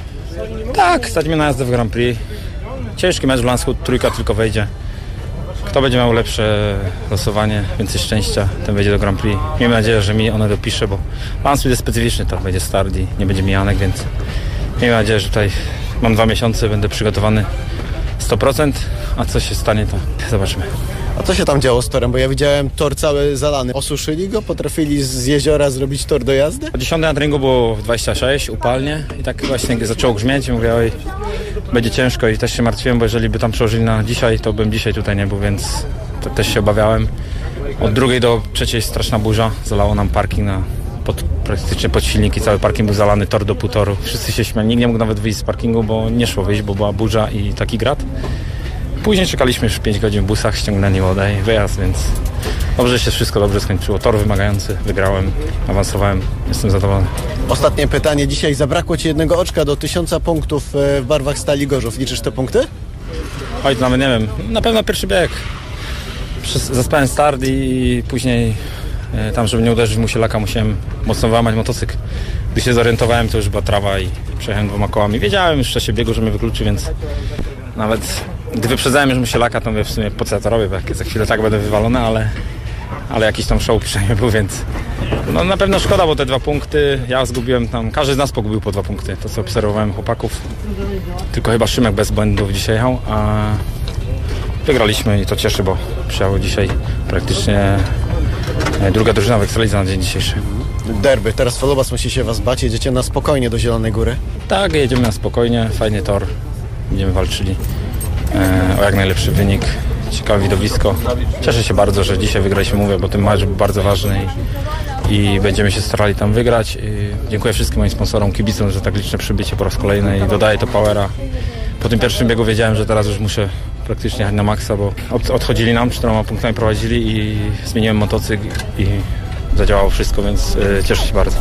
Tak, stać mnie na jazdę w Grand Prix. Ciężki mecz w Landshut, trójka tylko wejdzie. Kto będzie miał lepsze losowanie, więcej szczęścia, ten wejdzie do Grand Prix. Miejmy nadzieję, że mi one dopisze, bo Landshut jest specyficzny, to będzie start i nie będzie mijanek, więc miejmy nadzieję, że tutaj mam dwa miesiące, będę przygotowany sto procent, a co się stanie, to zobaczymy. A co się tam działo z torem? Bo ja widziałem tor cały zalany. Osuszyli go? Potrafili z jeziora zrobić tor do jazdy? O dziesiątej na treningu było dwadzieścia sześć, upalnie i tak właśnie zaczęło grzmieć i mówię, oj, będzie ciężko i też się martwiłem, bo jeżeli by tam przełożyli na dzisiaj, to bym dzisiaj tutaj nie był, więc to też się obawiałem. Od drugiej do trzeciej straszna burza, zalało nam parking na pod, praktycznie pod silniki, cały parking był zalany, tor do półtoru. Wszyscy się śmiali, nikt nie mógł nawet wyjść z parkingu, bo nie szło wyjść, bo była burza i taki grat. Później czekaliśmy już pięć godzin w busach, ściągnęli wodę i wyjazd, więc dobrze się wszystko dobrze skończyło. Tor wymagający, wygrałem, awansowałem, jestem zadowolony. Ostatnie pytanie. Dzisiaj zabrakło ci jednego oczka do tysiąca punktów w barwach Stali Gorzów. Liczysz te punkty? Oj, to nawet nie wiem. Na pewno pierwszy bieg. Zaspałem start i później tam, żeby nie uderzyć w Musielaka, musiałem mocno wyłamać motocykl. Gdy się zorientowałem, to już była trawa i przejechałem dwoma kołami. Wiedziałem już w czasie biegu, że mnie wykluczy, więc nawet gdy wyprzedzałem już Musielaka, to mówię w sumie po co ja to robię, bo jak za chwilę tak będę wywalony, ale, ale jakiś tam show przynajmniej był, więc no, na pewno szkoda, bo te dwa punkty, ja zgubiłem tam, każdy z nas pogubił po dwa punkty, to co obserwowałem chłopaków, tylko chyba Szymek bez błędów dzisiaj jechał, a wygraliśmy i to cieszy, bo przyjechał dzisiaj praktycznie druga drużyna w Ekstralidze na dzień dzisiejszy. Derby, teraz Falubas musi się was bać, jedziecie na spokojnie do Zielonej Góry? Tak, jedziemy na spokojnie, fajny tor, będziemy walczyli e, o jak najlepszy wynik, ciekawe widowisko. Cieszę się bardzo, że dzisiaj wygraliśmy, mówię, bo ten mecz był bardzo ważny i, i będziemy się starali tam wygrać. I dziękuję wszystkim moim sponsorom, kibicom za tak liczne przybycie po raz kolejny i dodaję to powera. Po tym pierwszym biegu wiedziałem, że teraz już muszę praktycznie jechać na maksa, bo od, odchodzili nam, czterema punktami prowadzili i zmieniłem motocykl i zadziałało wszystko, więc y, cieszę się bardzo.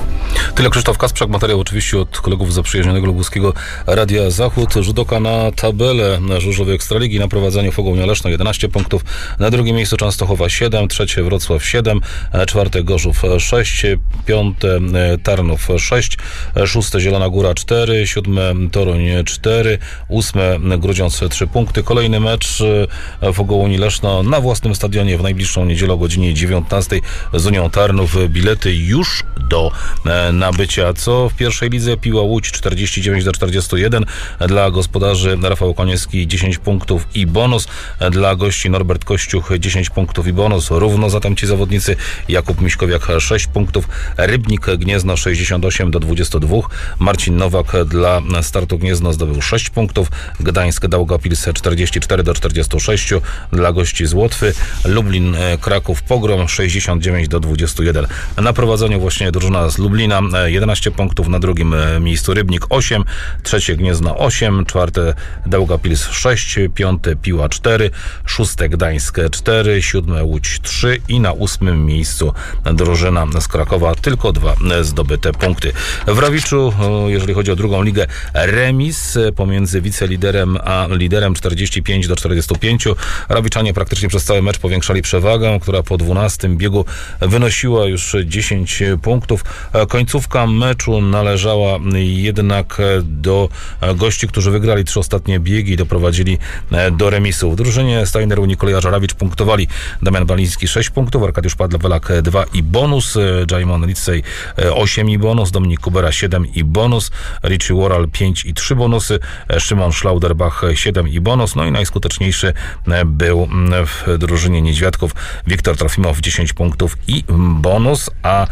Tyle Krzysztof Kasprzak, materiał oczywiście od kolegów z zaprzyjaźnionego lubuskiego Radia Zachód. Rzut oka na tabelę żużlowej Ekstraligi. Na prowadzeniu Fogołnia Leszno jedenaście punktów, na drugim miejscu Częstochowa siedem, trzecie Wrocław siedem, czwarte Gorzów sześć, piąte Tarnów sześć, szóste Zielona Góra cztery, siódme Toruń cztery, ósme Grudziądz trzy punkty. Kolejny mecz Fogołni Leszno na własnym stadionie w najbliższą niedzielę o godzinie dziewiętnastej z Unią Tarnów. Bilety już do nabycia. Co w pierwszej lidze? Piła Łódź czterdzieści dziewięć do czterdziestu jeden. Dla gospodarzy Rafał Koniecki dziesięć punktów i bonus. Dla gości Norbert Kościuch dziesięć punktów i bonus. Równo zatem ci zawodnicy. Jakub Miśkowiak sześć punktów. Rybnik Gniezno sześćdziesiąt osiem do dwudziestu dwóch. Marcin Nowak dla Startu Gniezno zdobył sześć punktów. Gdańsk Daugavpils czterdzieści cztery do czterdziestu sześciu. Dla gości z Łotwy. Lublin Kraków Pogrom sześćdziesiąt dziewięć do dwudziestu jeden. Na prowadzeniu właśnie drużyna z Lublina jedenaście punktów, na drugim miejscu Rybnik osiem, trzecie Gniezno osiem, czwarte Daugavpils sześć, piąte Piła cztery, szóste Gdańsk cztery, siódme Łódź trzy i na ósmym miejscu drużyna z Krakowa tylko dwa zdobyte punkty. W Rawiczu, jeżeli chodzi o drugą ligę, remis pomiędzy wiceliderem a liderem czterdzieści pięć do czterdziestu pięciu. Rawiczanie praktycznie przez cały mecz powiększali przewagę, która po dwunastym biegu wynosiła już dziesięć punktów. Końcówka meczu należała jednak do gości, którzy wygrali trzy ostatnie biegi i doprowadzili do remisu. W drużynie Steiner Unii Kolejarza Rawicz punktowali Damian Baliński sześć punktów, Arkadiusz Padlewelak dwa i bonus, Jaimon Licej osiem i bonus, Dominik Kubera siedem i bonus, Richie Worrell pięć i trzy bonusy, Szymon Schlauderbach siedem i bonus, no i najskuteczniejszy był w drużynie Niedźwiadków Wiktor Trofimow dziesięć punktów i bonus, a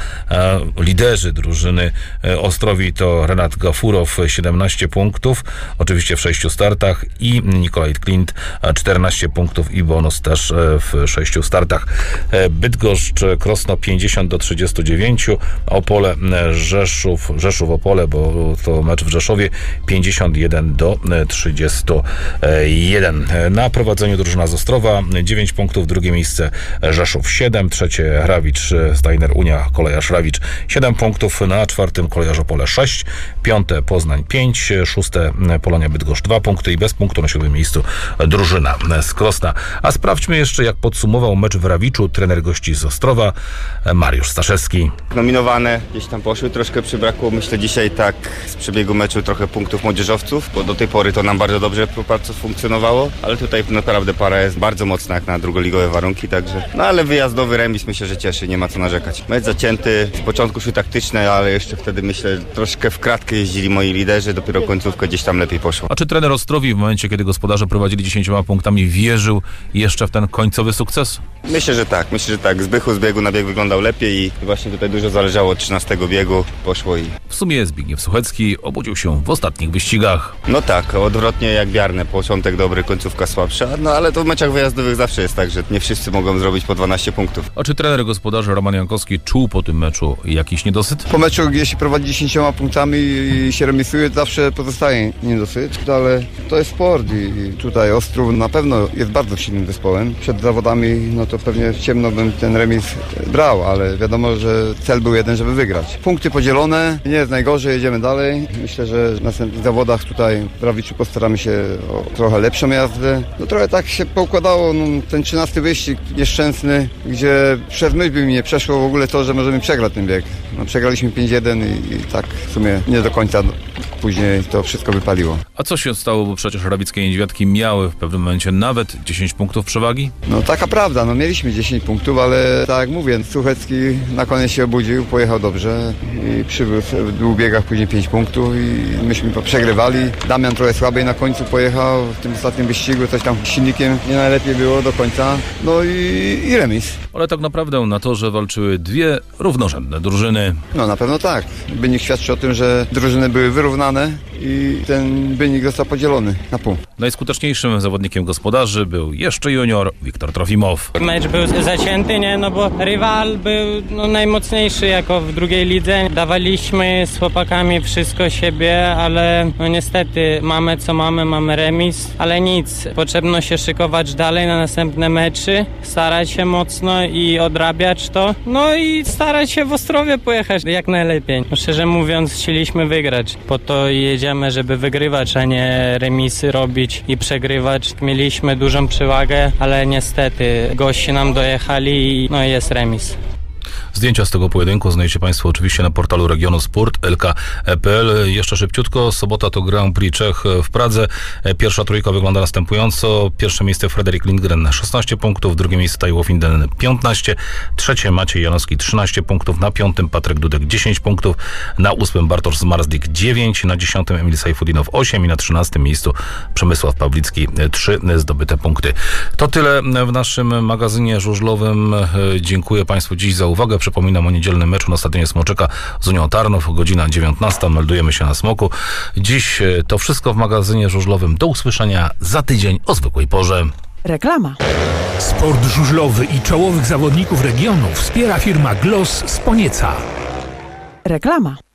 liderzy drużyny Ostrowi to Renat Gafurow siedemnaście punktów, oczywiście w sześciu startach, i Nikolaj Klint czternaście punktów i bonus też w sześciu startach. Bydgoszcz Krosno pięćdziesiąt do trzydziestu dziewięciu, Opole Rzeszów, Rzeszów Opole, bo to mecz w Rzeszowie, pięćdziesiąt jeden do trzydziestu jeden. Na prowadzeniu drużyna z Ostrowa dziewięć punktów, drugie miejsce Rzeszów siedem, trzecie Rawicz Steiner Unia Kolejarz Rawicz siedem punktów, na czwartym Kolejarz Opole sześć, piąte Poznań pięć, szóste Polonia Bydgoszcz dwa punkty i bez punktu na siódmym miejscu drużyna z Krosna. A sprawdźmy jeszcze, jak podsumował mecz w Rawiczu trener gości z Ostrowa Mariusz Staszewski. Nominowane gdzieś tam poszły, troszkę przybrakło, myślę dzisiaj tak z przebiegu meczu trochę punktów młodzieżowców, bo do tej pory to nam bardzo dobrze funkcjonowało, ale tutaj naprawdę para jest bardzo mocna jak na drugoligowe warunki, także no ale wyjazdowy remis myślę, że cieszy, nie ma co narzekać. Mecz zacięty, z początku szły taktyczne, ale jeszcze wtedy myślę, troszkę w kratkę jeździli moi liderzy, dopiero końcówkę gdzieś tam lepiej poszło. A czy trener Ostrowi w momencie, kiedy gospodarze prowadzili dziesięcioma punktami, wierzył jeszcze w ten końcowy sukces? Myślę, że tak, myślę, że tak. Zbychu z biegu na bieg wyglądał lepiej i właśnie tutaj dużo zależało od trzynastego biegu, poszło i... W sumie Zbigniew Suchecki obudził się w ostatnich wyścigach. No tak, odwrotnie jak Biarne, początek dobry, końcówka słabsza, no ale to w meczach wyjazdowych zawsze jest tak, że nie wszyscy mogą zrobić po dwanaście punktów. A czy trener gospodarzy Roman Jankowski czuł po tym meczu jakiś niedosyt? Po meczu, jeśli prowadzi dziesięcioma punktami i się remisuje, zawsze pozostaje niedosyt, ale to jest sport i tutaj Ostrów na pewno jest bardzo silnym zespołem. Przed zawodami, no to pewnie w ciemno bym ten remis brał, ale wiadomo, że cel był jeden, żeby wygrać. Punkty podzielone, nie jest najgorzej, jedziemy dalej. Myślę, że w następnych zawodach tutaj w Rawiczu postaramy się o trochę lepszą jazdę. No trochę tak się poukładało, no, ten trzynasty wyścig nieszczęsny, gdzie przez myśl by mi nie przeszło w ogóle to, że możemy przegrać ten bieg. No, przegraliśmy pięć jeden i, i tak w sumie nie do końca później to wszystko wypaliło. A co się stało, bo przecież rawickie Niedźwiadki miały w pewnym momencie nawet dziesięć punktów przewagi? No taka prawda, no mieliśmy dziesięć punktów, ale tak jak mówię, Suchecki na koniec się obudził, pojechał dobrze i przybył w dwóch biegach później pięć punktów i myśmy przegrywali. Damian trochę słabiej na końcu pojechał w tym ostatnim wyścigu, coś tam z silnikiem nie najlepiej było do końca, no i, i remis. Ale tak naprawdę na torze walczyły dwie równorzędne drużyny. No na pewno tak. Wynik świadczy o tym, że drużyny były wyrównane i ten wynik został podzielony na pół. Najskuteczniejszym zawodnikiem gospodarzy był jeszcze junior Wiktor Trofimow. Mecz był zacięty, nie? No bo rywal był no, najmocniejszy jako w drugiej lidze. Dawaliśmy z chłopakami wszystko siebie, ale no niestety mamy co mamy, mamy remis, ale nic. Potrzebno się szykować dalej na następne mecze, starać się mocno i odrabiać to. No i starać się w Ostrowie pojechać jak najlepiej. No, szczerze mówiąc, chcieliśmy wygrać. Po to jedziemy, żeby wygrywać, a nie remisy robić i przegrywać. Mieliśmy dużą przewagę, ale niestety gości nam dojechali i no jest remis. Zdjęcia z tego pojedynku znajdziecie Państwo oczywiście na portalu Regionu Sport kropka l k kropka p l. Jeszcze szybciutko, sobota to Grand Prix Czech w Pradze. Pierwsza trójka wygląda następująco. Pierwsze miejsce Frederik Lindgren szesnaście punktów, drugie miejsce Taiwo Finden piętnaście, trzecie Maciej Janowski trzynaście punktów, na piątym Patryk Dudek dziesięć punktów, na ósmym Bartosz Zmarzlik dziewięć, na dziesiątym Emil Sajfudinow osiem i na trzynastym miejscu Przemysław Pawlicki trzy zdobyte punkty. To tyle w naszym magazynie żużlowym. Dziękuję Państwu dziś za uwagę. Przypominam o niedzielnym meczu na stadionie Smoczeka z Unią Tarnów, godzina dziewiętnasta. Meldujemy się na Smoku. Dziś to wszystko w magazynie żużlowym. Do usłyszenia za tydzień o zwykłej porze. Reklama. Sport żużlowy i czołowych zawodników regionu wspiera firma Gloss z Ponieca. Reklama.